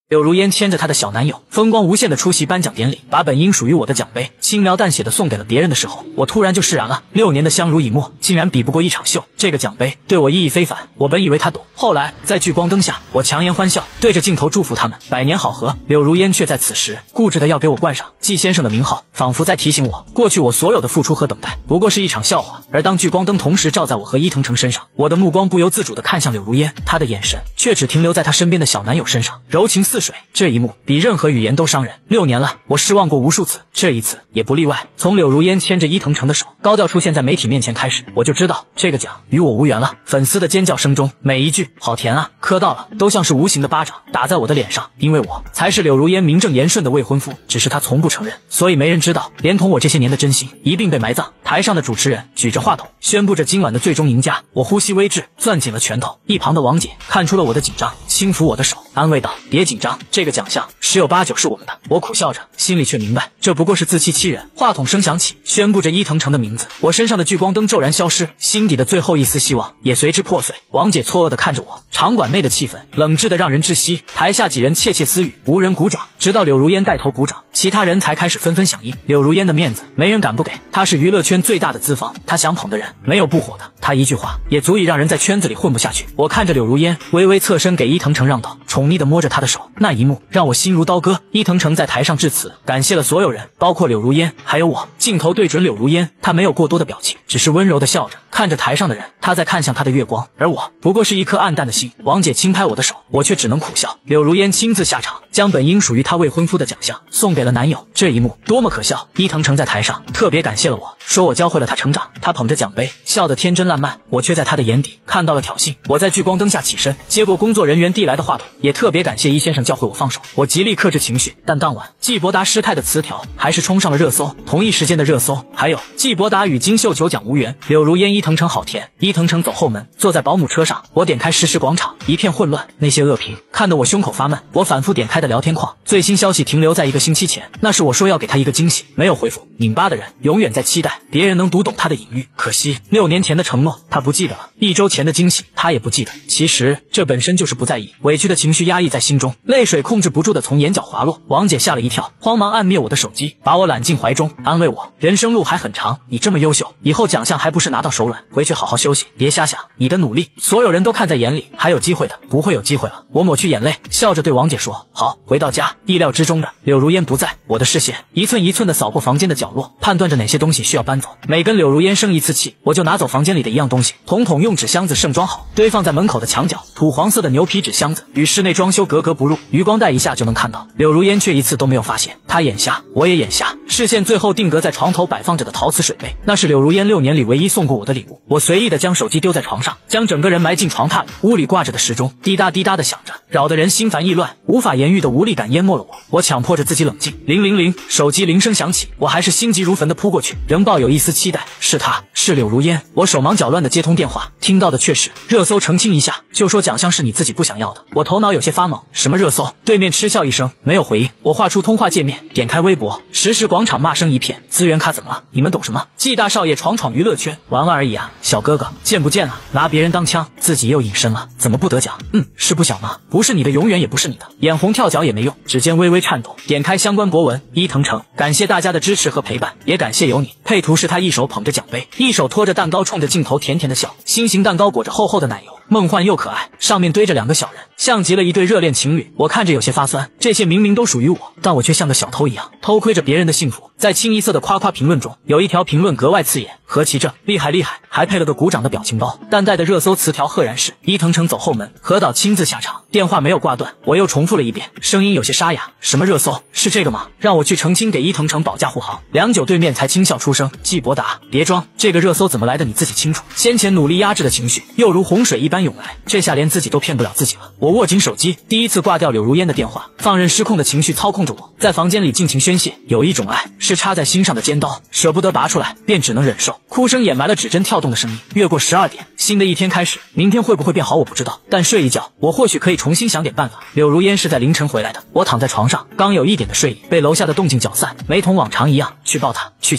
柳如烟牵着她的小男友，风光无限的出席颁奖典礼，把本应属于我的奖杯轻描淡写的送给了别人的时候，我突然就释然了。6年的相濡以沫，竟然比不过一场秀。这个奖杯对我意义非凡，我本以为他懂。后来在聚光灯下，我强颜欢笑，对着镜头祝福他们百年好合。柳如烟却在此时固执的要给我冠上季先生的名号，仿佛在提醒我，过去我所有的付出和等待不过是一场笑话。而当聚光灯同时照在我和伊藤诚身上，我的目光不由自主地看向柳如烟，她的眼神却只停留在她身边的小男友身上，柔情似水。这一幕比任何语言都伤人。6年了，我失望过无数次，这一次也不例外。从柳如烟牵着伊藤诚的手高调出现在媒体面前开始，我就知道这个奖与我无缘了。粉丝的尖叫声中，每一句好甜啊，磕到了，都像是无形的巴掌打在我的脸上，因为我才是柳如烟名正言顺的未婚夫，只是她从不承认，所以没人知道，连同我这些年的真心一并被埋葬。台上的主持人举着话筒宣布着今晚的最终赢家，我呼吸微滞，攥紧了拳头。一旁的王姐看出了我的紧张，轻抚我的手，安慰道：别紧张，这个奖项10有89是我们的。我苦笑着，心里却明白这不过是自欺欺人。话筒声响起，宣布着伊藤诚的名字，我身上的聚光灯骤然消失，心底的最后一丝希望也随之破碎。王姐错愕地看着我，场馆内的气氛冷滞得让人窒息，台下几人窃窃私语，无人鼓掌，直到柳如烟带头鼓掌，其他人才开始纷纷响应。柳如烟的面子没人敢不给，她是娱乐圈最大的资方，她想捧的人没有不火的，她一句话也足以让人在圈子里混不下去。我看着柳如烟微微侧身给伊藤诚让道，宠溺地摸着她的手，那一幕让我心如刀割。伊藤诚在台上致辞，感谢了所有人，包括柳如烟还有我。镜头对准柳如烟，她没有过多的表情，只是温柔地笑着看着台上的人，她在看向她的月光，而我不过是一颗暗淡的心。王姐轻拍我的手，我却只能苦笑。柳如烟亲自下场，将本应属于她未婚夫的奖项送给了男友，这一幕多么可笑。伊藤诚在台上特别感谢了我，说我教会了他成长。他捧着奖杯笑得天真烂漫，我却在他的眼底看到了挑衅。我在聚光灯下起身接过工作人员递来的话筒，也特别感谢伊先生教会我放手。我极力克制情绪，但当晚季伯达失态的词条还是冲上了热搜。同一时间的热搜还有季伯达与金秀球奖无缘，柳如烟伊藤诚好甜。伊藤诚走后门，坐在保姆车上，我点开实时广场，一片混乱，那些恶评看得我胸口发闷。我反复点开的聊天框，最新消息停留在1个星期前，那是我说要给他一个惊喜，没有回复。拧巴的人永远在期待别人能读懂他的隐喻，可惜6年前的承诺他不记得了，1周前的惊喜他也不记得。其实这本身就是不在意，委屈的情绪压抑在心中，泪水控制不住的从眼角滑落。王姐吓了一跳，慌忙按灭我的手机，把我揽进怀中，安慰我，人生路还很长，你这么优秀，以后奖项还不是拿到手软，回去好好休息，别瞎想，你的努力所有人都看在眼里，还有机会的，不会有机会了。我抹去眼泪，笑着对王姐说，好。回到家，意料之中的柳如烟不在，我的视线一寸一寸的扫过房间的角落，判断着哪些东西需要搬走。每跟柳如烟生一次气，我就拿走房间里的一样东西，统统用纸箱子盛装好，堆放在门口的墙角。土黄色的牛皮纸箱子与室内装修格格不入，余光带一下就能看到。柳如烟却一次都没有发现，她眼瞎，我也眼瞎。视线最后定格在床头摆放着的陶瓷水杯，那是柳如烟6年里唯一送过我的礼物。我随意的将手机丢在床上，将整个人埋进床榻里。屋里挂着的时钟滴答滴答的响着，扰得人心烦意乱，无法言喻的无力感淹没了我。我强迫着自己冷静。000，手机铃声响起，我还是心急如焚的扑过去，仍抱有一丝期待。是她，是柳如烟。我手忙脚乱的接通电话，听到的却是热搜澄清一下，就说奖项是你自己不想要的。我头脑有些发懵，什么热搜？对面嗤笑一声，没有回应。我画出通话界面，点开微博，实时广场骂声一片。资源咖怎么了？你们懂什么？季大少爷闯闯娱乐圈，玩玩而已啊，小哥哥见不见啊？拿别人当枪，自己又隐身了，怎么不得奖？是不想吗？不是你的永远也不是你的，眼红跳脚也没用。指尖微微颤抖，点开相关博文，伊藤诚，感谢大家的支持和陪伴，也感谢有你。配图是他一手捧着奖杯，一手托着蛋糕，冲着镜头甜甜的笑。心形蛋糕裹着厚厚的奶油，梦幻又可爱，上面堆着2个小人，像极了一对热恋情侣。我看着有些发酸，这些明明都属于我，但我却像个小偷一样偷窥着别人的幸福。在清一色的夸夸评论中，有一条评论格外刺眼，何其正，厉害厉害，还配了个鼓掌的表情包。淡淡的热搜词条赫然是伊藤诚走后门，何导亲自下场。电话没有挂断，我又重复了一遍，声音有些沙哑，什么热搜？是这个吗？让我去澄清给伊藤诚保驾护航。良久对面才轻笑出声，季伯达，别装，这个热搜怎么来的你自己清楚。先前努力压制的情绪又如洪水一般涌来，这下连自己都骗不了自己了。我握紧手机，第一次挂掉柳如烟的电话，放任失控的情绪操控着我，在房间里尽情宣泄。有一种爱是插在心上的尖刀，舍不得拔出来，便只能忍受。哭声掩埋了指针跳动的声音。越过12点，新的一天开始，明天会不会变好我不知道，但睡一觉，我或许可以重新想点办法。柳如烟是在凌晨回来的，我躺在床上，刚有一点的睡意被楼下的动静搅散，没同往常一样去抱她，去亲她。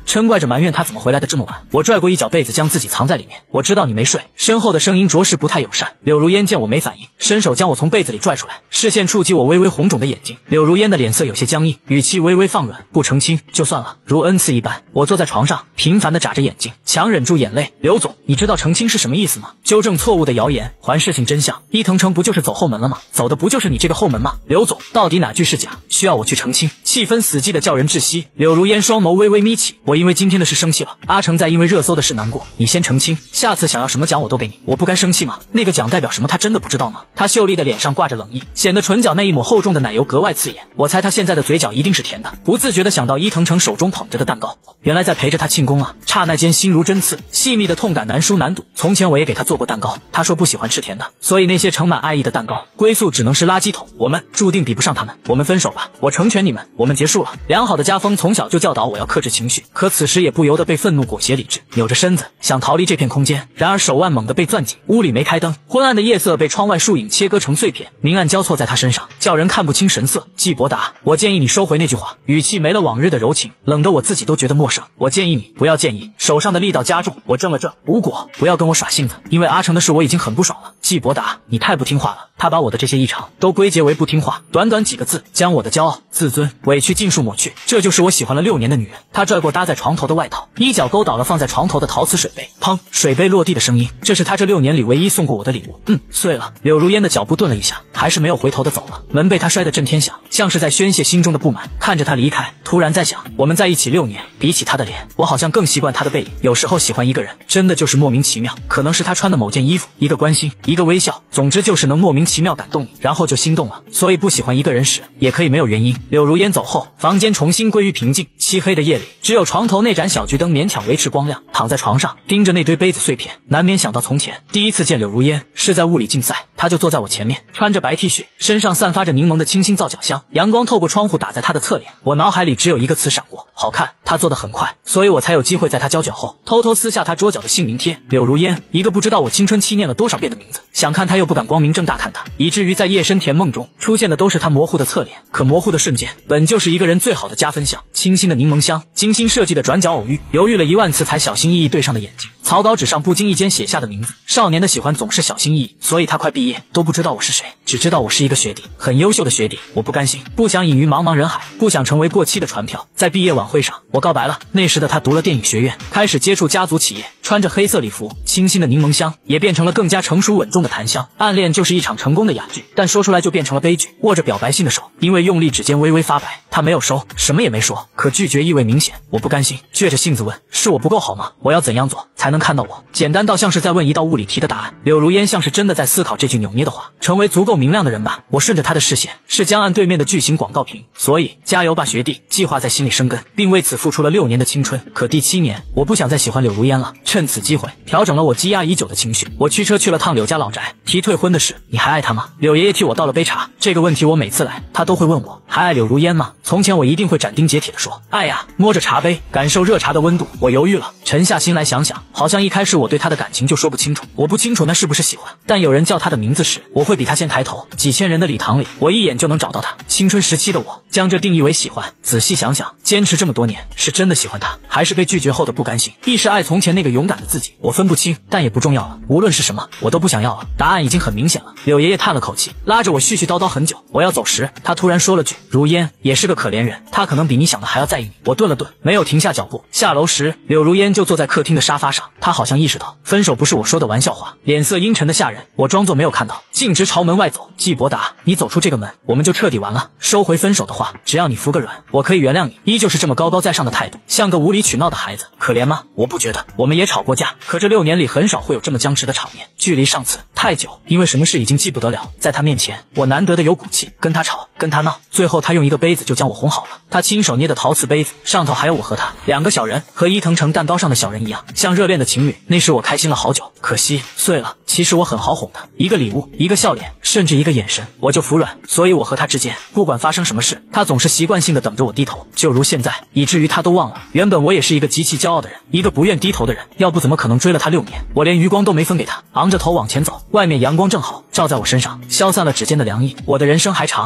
嗔怪着埋怨他怎么回来的这么晚。我拽过一角被子将自己藏在里面。我知道你没睡。身后的声音着实不太友善。柳如烟见我没反应，伸手将我从被子里拽出来，视线触及我微微红肿的眼睛。柳如烟的脸色有些僵硬，语气微微放软，不澄清就算了，如恩赐一般。我坐在床上，频繁地眨着眼睛，强忍住眼泪。刘总，你知道澄清是什么意思吗？纠正错误的谣言，还事情真相。伊藤城不就是走后门了吗？走的不就是你这个后门吗？刘总，到底哪句是假？需要我去澄清？气氛死寂的叫人窒息。柳如烟双眸微微眯起，我因为今天的事生气了。阿成在因为热搜的事难过，你先澄清，下次想要什么奖我都给你。我不该生气吗？那个奖代表什么？他真的不知道吗？他秀丽的脸上挂着冷意，显得唇角那一抹厚重的奶油格外刺眼。我猜他现在的嘴角一定是甜的。不自觉地想到伊藤城手中捧着的蛋糕，原来在陪着他庆功啊！刹那间心如针刺，细密的痛感难疏难堵。从前我也给他做过蛋糕，他说不喜欢吃甜的，所以那些盛满爱意的蛋糕归宿只能是垃圾桶。我们注定比不上他们，我们分手吧，我成全你们，我们结束了。良好的家风从小就教导我要克制情绪，可此时也不由得被愤怒裹挟理智，扭着身子想逃离这片空间，然而手腕猛地被攥紧。屋里没开灯，昏暗的夜色被窗外树影切割成碎片，明暗交错在他身上，叫人看不清神色。季伯达，我建议你收回那句话，语气没了往日的柔情，冷得我自己都觉得陌生。我建议你不要建议，手上的力道加重。我怔了怔，无果，不要跟我耍性子，因为阿成的事我已经很不爽了。季伯达，你太不听话了。他把我的这些异常都归结为不听话，短短几个字将我的骄傲、自尊、委屈尽数抹去。这就是我喜欢了6年的女人。他拽过搭在床头的外套，一脚勾倒了放在床头的陶瓷水杯，砰，水杯落地的声音，这是他这6年里唯一送过我的礼物。碎了。柳如烟的脚步顿了一下，还是没有回头的走了。门被他摔得震天响，像是在宣泄心中的不满。看着他离开，突然在想，我们在一起6年，比起他的脸，我好像更习惯他的背影。有时候喜欢一个人，真的就是莫名其妙，可能是他穿的某件衣服，一个关心，一个微笑，总之就是能莫名其妙感动你，然后就心动了。所以不喜欢一个人时，也可以没有原因。柳如烟走后，房间重新归于平静。漆黑的夜里，只有床头那盏小桔灯勉强维持光亮。躺在床上，盯着那堆杯子碎片，难免想到从前第一次见柳如烟是在物理竞赛，她就坐在我前面，穿着白 T 恤，身上散发着柠檬的清新皂角香，阳光透过窗户打在她的侧脸，我脑海里只有一个词闪过：好看。她做得很快，所以我才有机会在她交卷后偷偷撕下她桌角的姓名贴。柳如烟，一个不知道我青春期念了多少遍的名字，想看她又不敢光明正大看她，以至于在夜深甜梦中出现的都是她模糊的侧脸。可模糊的瞬间本就是一个人最好的加分项，清新的柠檬香，精心设计的转角偶遇，犹豫了1万次才小心翼翼对上的眼睛。草稿纸上不经意间写下的名字，少年的喜欢总是小心翼翼，所以他快毕业都不知道我是谁，只知道我是一个学弟，很优秀的学弟。我不甘心，不想隐于茫茫人海，不想成为过期的船票。在毕业晚会上，我告白了。那时的他读了电影学院，开始接触家族企业，穿着黑色礼服，清新的柠檬香也变成了更加成熟稳重的檀香。暗恋就是一场成功的哑剧，但说出来就变成了悲剧。握着表白信的手，因为用力指尖微微发白，他没有收，什么也没说，可拒绝意味明显。我不甘心，撅着性子问：是我不够好吗？我要怎样做才能看到我？简单到像是在问一道物理题的答案。柳如烟像是真的在思考这句扭捏的话，成为足够明亮的人吧。我顺着他的视线，是江岸对面的巨型广告屏，所以加油吧学弟，计划在心里生根，并为此付出了6年的青春。可第7年，我不想再喜欢柳如烟了，趁此机会调整了我积压已久的情绪。我驱车去了趟柳家老宅，提退婚的事。你还爱他吗？柳爷爷替我倒了杯茶。这个问题我每次来，他都会问我，还爱柳如烟吗？从前我一定会斩钉截铁地说，爱呀。摸着茶杯，感受热茶的温度，我犹豫了，沉下心来想想，好像一开始我对他的感情就说不清楚。我不清楚那是不是喜欢，但有人叫他的名字时，我会比他先抬头。几千人的礼堂里，我一眼就能找到他。青春时期的我，将这定义为喜欢。仔细想想，坚持这么多年，是真的喜欢他，还是被拒绝后的不甘心？亦是爱从前那个勇敢的自己？我分不清，但也不重要了。无论是什么，我都不想要了。答案已经很明显了。柳爷爷叹了口气，拉着我絮絮叨叨很久。我要走时，他突然说了句：如烟也是个可怜人，他可能比你想的还要在意你。我顿了顿，没有停下脚步。下楼时，柳如烟就坐在客厅的沙发上，她好像意识到分手不是我说的玩笑话，脸色阴沉的吓人。我装作没有看到，径直朝门外走。季伯达，你走出这个门，我们就彻底完了。收回分手的话，只要你服个软，我可以原谅你。依旧是这么高高在上的态度，像个无理取闹的孩子。可怜吗？我不觉得。我们也吵过架，可这6年里很少会有这么僵持的场面。距离上次太久，因为什么事已经记不得了。在他面前，我难得的有骨气，跟他吵，跟他闹，最后他用一个杯子就将我哄好了。他亲手捏的陶瓷杯子，上头还有我和他2个小人，和伊藤城蛋糕上的小人一样，像热恋的情侣。那时我开心了好久，可惜碎了。其实我很好哄的，一个礼物，一个笑脸，甚至一个眼神，我就服软。所以我和他之间，不管发生什么事，他总是习惯性的等着我低头，就如现在，以至于他都忘了，原本我也是一个极其骄傲的人，一个不愿低头的人，要不怎么可能追了他6年？我连余光都没分给他，昂着头往前走，外面阳光正好照在我身上，消散了指尖的凉意。我的人生还长，还有很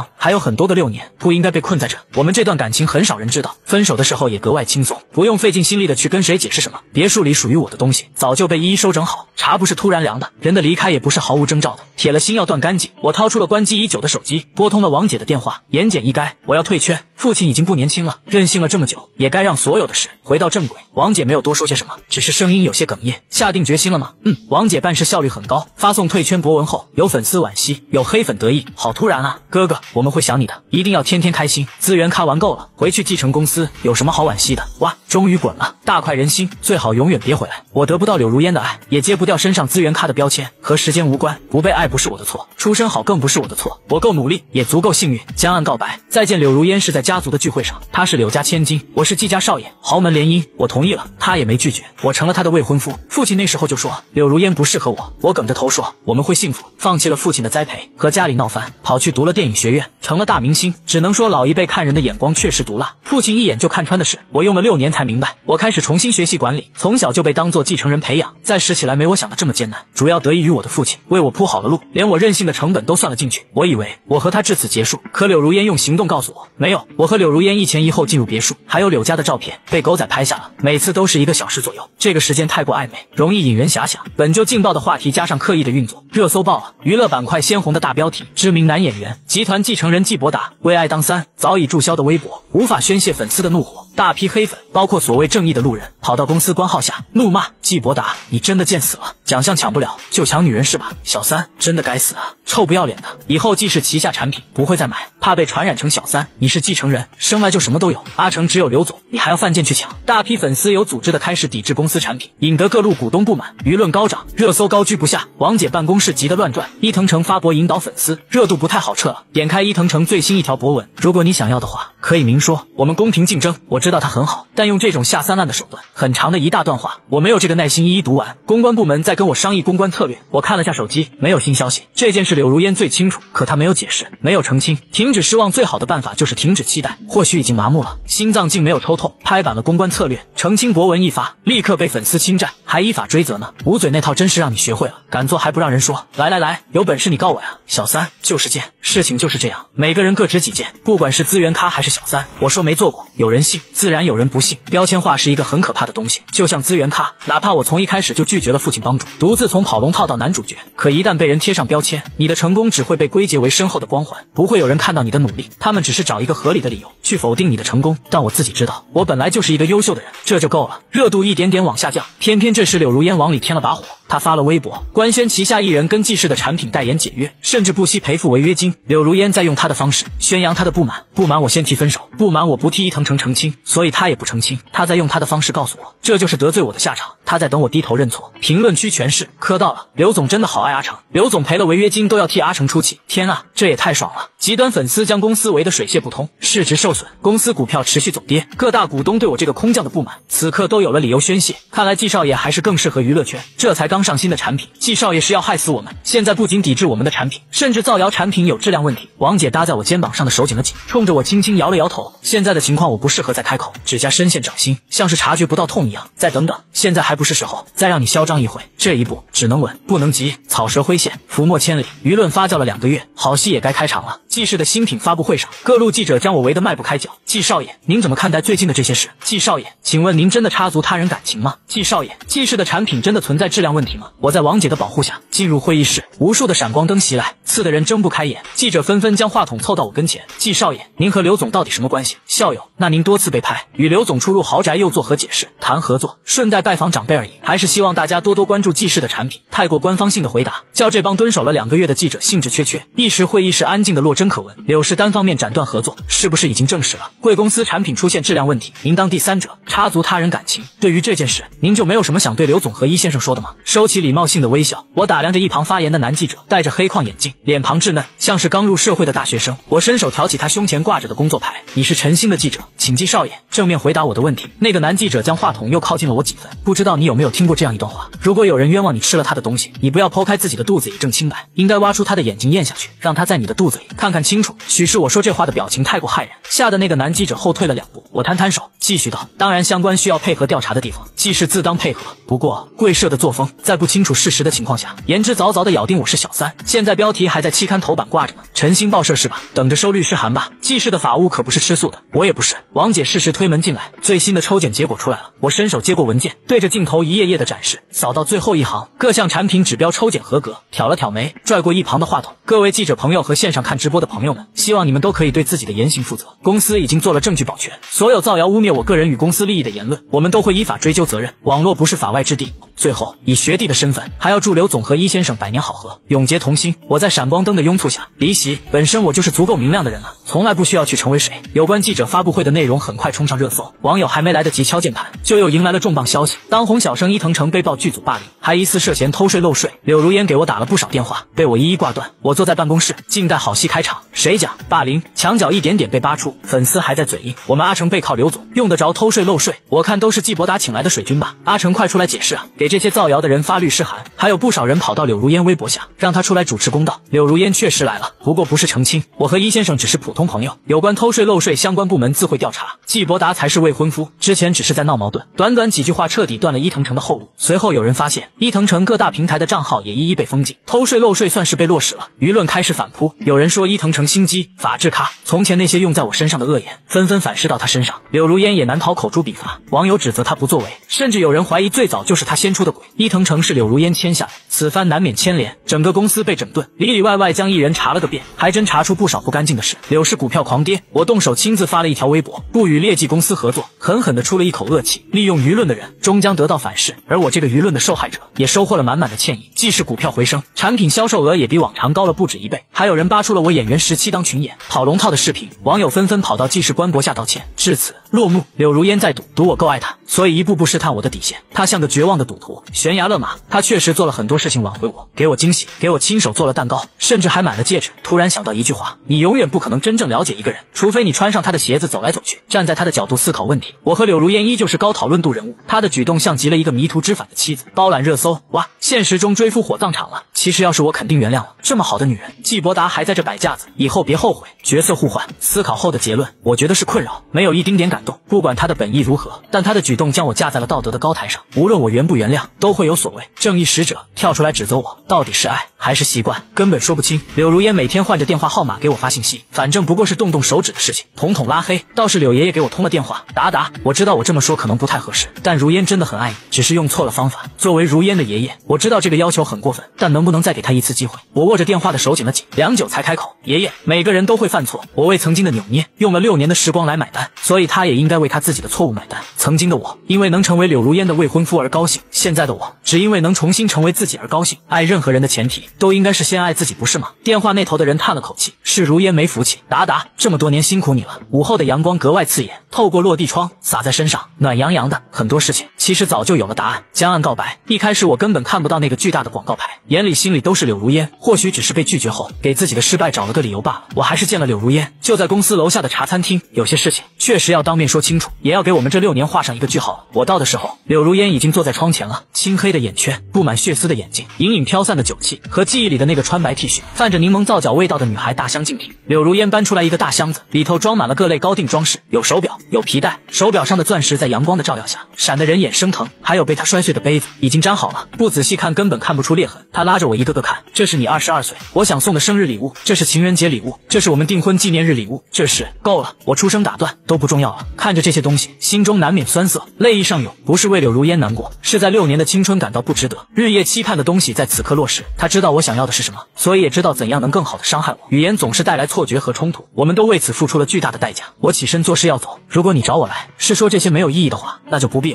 很多个6年，不应该被困在这。我们这段感情很少人知道，分手的时候也格外轻松，不用费尽心力的去跟谁解释什么。别墅里属于我的东西早就被一一收整好，茶不是突然凉的，人的离开也不是毫无征兆的，铁了心要断干净。我掏出了关机已久的手机，拨通了王姐的电话，言简意赅，我要退圈。父亲已经不年轻了，任性了这么久，也该让所有的事回到正轨。王姐没有多说些什么，只是声音有些哽咽。下定决心了吗？王姐办事效率很高，发送退圈博文后，有粉丝惋惜，有黑粉得意。好突然啊，哥哥，我们会想你的，一定要天天开心。资源咖玩够了，回去继承公司，有什么好惋惜的？哇，终于滚了，大快人心，最好永远别回来。我得不到柳如烟的爱，也揭不掉身上资源咖的标签，和时间无关，不被爱不是我的错，出身好更不是我的错，我够努力，也足够幸运。将案告白，再见柳如烟是在家族的聚会上，她是柳家千金，我是季家少爷，豪门联姻，我同意了，她也没拒绝，我成了她的未婚夫。父亲那时候就说柳如烟不适合我梗着头说我们会幸福，放弃了父亲的栽培，和家里闹翻，跑去读了电影学院，成了大明星。只能说老一辈看人的眼光确实毒辣，父亲一眼就看穿的事，我用了6年才明白。我开始重新学习管理，从小就被当作继承人培养，再拾起来没我想的这么艰难，主要得益于我的父亲为我铺好了路，连我任性的成本都算了进去。我以为我和他至此结束，可柳如烟用行动告诉我，没有，我和柳如烟一前一后进入别墅，还有柳家的照片被狗仔拍下了，每次都是1个小时左右，这个时间太过暧昧，容易引人遐想。本就劲爆的话题加上刻意的运作，热搜爆了。娱乐板块鲜红的大标题：知名男演员集团继承人季伯达为爱当3，早已注销的微博无法宣泄粉丝的怒火，大批黑粉包括所谓正义的路人跑到公司官号下怒骂季伯达，你真的贱死了，奖项抢不了就抢女人是吧？小三真的该死啊，臭不要脸的，以后即使旗下产品不会再买，怕被传染成小三。你是继承人，生来就什么都有，阿成只有刘总，你还要犯贱去抢。大批粉丝有组织的开始抵制公司产品，引得各路股东不满，舆论高涨，热搜高居不下。王姐办公室急得乱转，伊藤诚发博引导粉丝，热度不太好撤了。点开伊藤诚最新一条博文，如果你想要的话可以明说，我们公平竞争。我知道他很好，但用这种下三滥的手段，很长的一大段话，我没有这个耐心一一读完。公关部门在跟我商议公关策略，我看了下手机，没有新消息。这件事柳如烟最清楚，可她没有解释，没有澄清。停止失望最好的办法就是停止期待，或许已经麻木了，心脏竟没有抽痛。拍板了公关策略，澄清博文一发，立刻被粉丝侵占，还依法追责呢。捂嘴那套真是让你学会了，敢做还不让人说。来，有本事你告我呀！小三就是贱，事情就是这样，每个人各执己见，不管是资源咖还是小三，我说没做过，有人信，自然有人不信。标签化是一个很可怕的东西，就像资源咖，哪怕我从一开始就拒绝了父亲帮助，独自从跑龙套到男主角，可一旦被人贴上标签，你的成功只会被归结为身后的光环，不会有人看到你的努力，他们只是找一个合理的理由去否定你的成功。但我自己知道，我本来就是一个优秀的人，这就够了。热度一点点往下降，偏偏这时柳如烟往里添了把火，她发了微博，官宣旗下艺人跟季氏的产品代言解约，甚至不惜赔付违约金。柳如烟在用她的方式宣扬她的不满，不满我先提分手，不满我不替伊藤诚澄清，所以她也不澄清。她在用她的方式告诉我，这就是得罪我的下场，她在等我低头认错。评论区全是磕到了，刘总真的好爱阿成，刘总赔了违约金都要替阿成出气，天啊，这也太爽了。极端粉丝将公司围得水泄不通，市值受损，公司股票持续走跌，各大股东对我这个空降的不满，此刻都有了理由宣泄。看来季少爷还是更适合娱乐圈，这才刚上新的产品，季少爷是要害死我们。现在不仅抵制我们的产品，甚至造谣产品有质量问题。王姐搭在我肩膀上的手紧了紧，冲着我轻轻摇了摇头。现在的情况我不适合再开口，指甲深陷掌心，像是察觉不到痛一样。再等等，现在还不是时候，再让你嚣张一回。这一步只能稳不能急，草蛇灰线，浮沫千里。舆论发酵了2个月，好戏也该开场了。季氏的新品发布会上，各路记者将我围得迈不开脚。季少爷，您怎么看待最近的这些事？季少爷，请问您真的插足他人感情吗？季少爷，季氏的产品真的存在质量问题吗？我在王姐的保护下进入会议室，无数的闪光灯袭来，刺得人睁不开眼。记者纷纷将话筒凑到我跟前。季少爷，您和刘总到底什么关系？校友，那您多次被拍，与刘总出入豪宅又作何解释？谈合作，顺带拜访长辈而已。还是希望大家多多关注季氏的产品。太过官方性的回答，叫这帮蹲守了2个月的记者兴致缺缺，一时会议室安静的落针可闻。柳氏单方面斩断合作，是不是已经证实了贵公司产品出现质量问题？您当第三者，插足他人感情，对于这件事，您就没有什么想对刘总和伊先生说的吗？收起礼貌性的微笑，我打量着一旁发言的男记者，戴着黑框眼镜，脸庞稚嫩，像是刚入社会的大学生。我伸手挑起他胸前挂着的工作牌，你是陈星的的记者，请季少爷正面回答我的问题。那个男记者将话筒又靠近了我几分，不知道你有没有听过这样一段话：如果有人冤枉你吃了他的东西，你不要剖开自己的肚子以证清白，应该挖出他的眼睛咽下去，让他在你的肚子里看看清楚。许是我说这话的表情太过骇人，吓得那个男记者后退了2步。我摊摊手，继续道：当然相关需要配合调查的地方，季氏自当配合。不过贵社的作风，在不清楚事实的情况下，言之凿凿的咬定我是小三，现在标题还在期刊头版挂着呢。诚心报社是吧？等着收律师函吧。季氏的法务可不是吃素的，我也不是。王姐适时推门进来，最新的抽检结果出来了。我伸手接过文件，对着镜头一页页的展示，扫到最后一行，各项产品指标抽检合格。挑了挑眉，拽过一旁的话筒：各位记者朋友和线上看直播的朋友们，希望你们都可以对自己的言行负责。公司已经做了证据保全，所有造谣污蔑我个人与公司利益的言论，我们都会依法追究责任。网络不是法外之地。最后，以学弟的身份，还要祝刘总和伊先生百年好合，永结同心。我在闪光灯的拥簇下离席，本身我就是足够明亮的人了，从来不需要去成为谁。有关记者发布会的内容很快冲上热搜，网友还没来得及敲键盘，就又迎来了重磅消息：当红小生伊藤诚被曝剧组霸凌，还疑似涉嫌偷税漏税。柳如烟给我打了不少电话，被我一一挂断。我坐在办公室，静待好戏开场。谁讲霸凌？墙角一点点被扒出，粉丝还在嘴硬。我们阿成背靠刘总，用得着偷税漏税？我看都是季伯达请来的水军吧。阿成快出来解释啊！给这些造谣的人发律师函，还有不少人跑到柳如烟微博下，让他出来主持公道。柳如烟确实来了，不过不是澄清，我和伊先生只是普通朋友，有关偷税漏税相关部门自会调查，季伯达才是未婚夫，之前只是在闹矛盾。短短几句话彻底断了伊藤诚的后路。随后有人发现伊藤诚各大平台的账号也一一被封禁，偷税漏税算是被落实了，舆论开始反扑。有人说伊藤诚心机法治咖，从前那些用在我身上的恶言纷纷反噬到他身上，柳如烟也难逃口诛笔伐。网友指责他不作为，甚至有人怀疑最早就是他先出的轨，伊藤诚是柳如烟签下的，此番难免牵连，整个公司被整顿，里里外外将艺人查了个遍，还真查出不少不干净的事。柳氏股票狂跌，我动手亲自发了一条微博，不与劣迹公司合作，狠狠地出了一口恶气。利用舆论的人终将得到反噬，而我这个舆论的受害者也收获了满满的歉意。既是股票回升，产品销售额也比往常高了不止1倍，还有人扒出了我演员17当群演跑龙套的视频，网友纷纷跑到纪氏官博下道歉。至此落幕。柳如烟在赌我够爱他，所以一步步试探我的底线。他像个绝望的赌徒，悬崖勒马。他确实做了很多事情挽回我，给我惊喜，给我亲手做了蛋糕，甚至还买了戒指。突然想到一句话：你永远不可能真正了解一个人，除非你穿上他的鞋子走来走去，站在他的角度思考问题。我和柳如烟依旧是高讨论度人物，他的举动像极了一个迷途知返的妻子，包揽热搜。哇，现实中追夫火葬场了。其实要是我肯定原谅了，这么好的女人，季伯达还在这摆架子，以后别后悔。角色互换，思考后的结论，我觉得是困扰，没有一丁点感动。不管他的本意如何，但他的举动将我架在了道德的高台上，无论我原不原谅，都会有所谓正义使者跳出来指责我，到底是爱还是习惯，根本说不清。柳如烟每天换着电话号码给我发信息，反正不过是动动手指的事情，统统拉黑。倒是柳爷爷给我通了电话，达，我知道我这么说可能不太合适，但如烟真的很爱你，只是用错了方法。作为如烟的爷爷，我知道这个要求很过分，但能不能再给他一次机会？我握着电话的手紧了紧，良久才开口：爷爷，每个人都会犯错，我为曾经的扭捏用了6年的时光来买单，所以他也应该为他自己的错误买单。曾经的我因为能成为柳如烟的未婚夫而高兴，现在的我只因为能重新成为自己而高兴。爱任何人的前提都应该是先爱自己，不是吗？电话那头的人叹了口气，是如烟没福气。达，这么多年辛苦你了。午后的阳光格外刺眼，透过落地窗洒在身上，暖洋洋的。很多事情其实早就有了答案。江岸告白，一开始我根本看不到那个巨大的广告牌，眼里心里都是柳如烟，或许只是被拒绝后给自己的失败找了个理由罢了。我还是见了柳如烟，就在公司楼下的茶餐厅。有些事情确实要当面说清楚，也要给我们这6年画上一个句号了。我到的时候，柳如烟已经坐在窗前了，青黑的眼圈，布满血丝的眼睛，隐隐飘散的酒气，和记忆里的那个穿白 T 恤泛着柠檬皂角味道的女孩大相径庭。柳如烟搬出来一个大箱子，里头装满了各类高定装饰，有手表，有皮带，手表上的钻石在阳光的照耀下闪得人眼生疼，还有被她摔碎的杯子，已经粘好了，不仔细看根本看不出裂痕。她拉着我一个个看，这是你22岁我想送的生日礼物，这是情人节礼物，这是我们订婚纪念日礼物，这是……够了，我出声打断，都不重要了。看着这些东西，心中难免酸涩，泪意上涌，不是为柳如烟难过，是在6年的青春感到不值得，日夜期盼的东西在此刻落实。她知道我想要的是什么，所以也知道怎样能更好的伤害我。语言总是带来错觉和冲突，我们都为此付出了巨大的代价。我起身做事要走，如果你找我来是说这些没有意义的话，那就不必了。柳如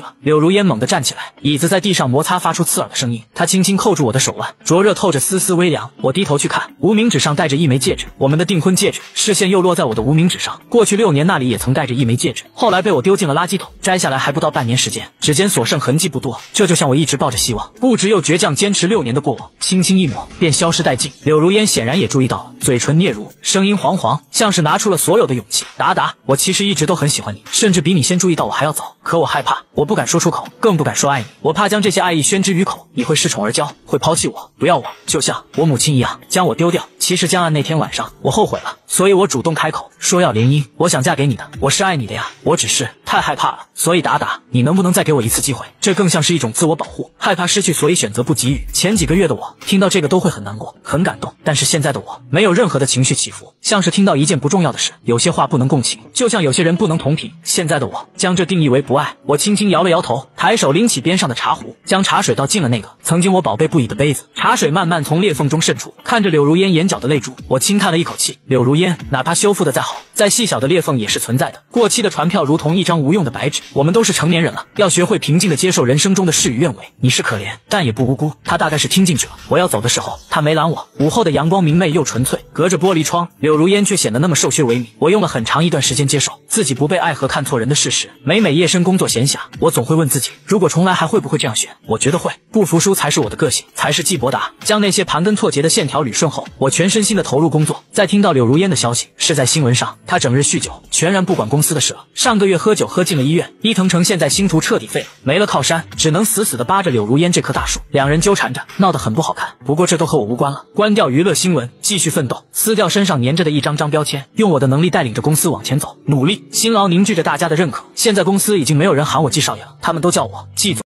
如烟猛地站起来，椅子在地上摩擦发出刺耳的声音，她轻轻扣住我的手腕，灼热透着丝丝微凉。我低头去看，无名指上戴着一枚戒指，我们的订婚戒指。视线又落在我的无名指上，过去6年那里也曾戴着一枚戒指，后来被我丢进了垃圾桶，摘下来还不到半年时间，指尖所剩痕迹不多。这就像我一直抱着希望，固执又倔强坚持6年的过往，轻轻一抹便消失殆尽。柳如烟显然也注意到了，嘴唇嗫嚅，声音惶惶，像是拿出了所有的勇气。达达，我其实一直都很喜欢你，甚至比你先注意到我还要早，可我害怕，我不敢说出口，更不敢说爱你，我怕将这些爱意宣之于口，你会恃宠而骄，会抛弃我，不要我，就像我母亲一样将我丢掉。其实江岸那天晚上我后悔了，所以我主动开口说要联姻，我想嫁给你的，我是爱你的呀，我只是太害怕了。所以达达，你能不能再给我一次机会？这更像是一种自我保护，害怕失去所以选择不给予。前几个月的我听到这个都会很难过很感动，但是现在的我没有任何的情绪起伏，像是听到一件不重要的事。有些话不能共情，就像有些人不能同频。现在的我将这定义为不爱。我轻轻摇了摇头，抬手拎起边上的茶壶，将茶水倒进了那个曾经我宝贝不已的杯子。茶水慢慢从裂缝中渗出，看着柳如烟眼角的泪珠，我轻叹了一口气。柳如烟，哪怕修复的再好，再细小的裂缝也是存在的。过期的船票如同一张无用的白纸，我们都是成年人了，要学会平静地接受人生中的事与愿违。你是可怜，但也不无辜。他大概是听进去了。我要走的时候，他没拦我。午后的阳光明媚又纯粹，隔着玻璃窗，柳如烟却显得那么瘦削萎靡。我用了很长一段时间接受自己不被爱和看错人的事实。每夜深工作闲暇，我总会问自己，如果重来还会不会这样选？我觉得会。不服输才是我的个性，才是季伯达。将那些盘根错节的线条捋顺后，我全身心的投入工作。在听到柳如烟的消息是在新闻上，她整日酗酒，全然不管公司的事了。上个月喝酒喝进了医院，伊藤诚现在星途彻底废了，没了靠山，只能死死的扒着柳如烟这棵大树。两人纠缠着，闹得很不好看。不过这都和我无关了。关掉娱乐新闻，继续奋斗，撕掉身上粘着的一张张标签，用我的能力带领着公司往前走，努力辛劳凝聚着大家的认可。现在公司已经没有人喊我季少爷了，他们都叫我季总。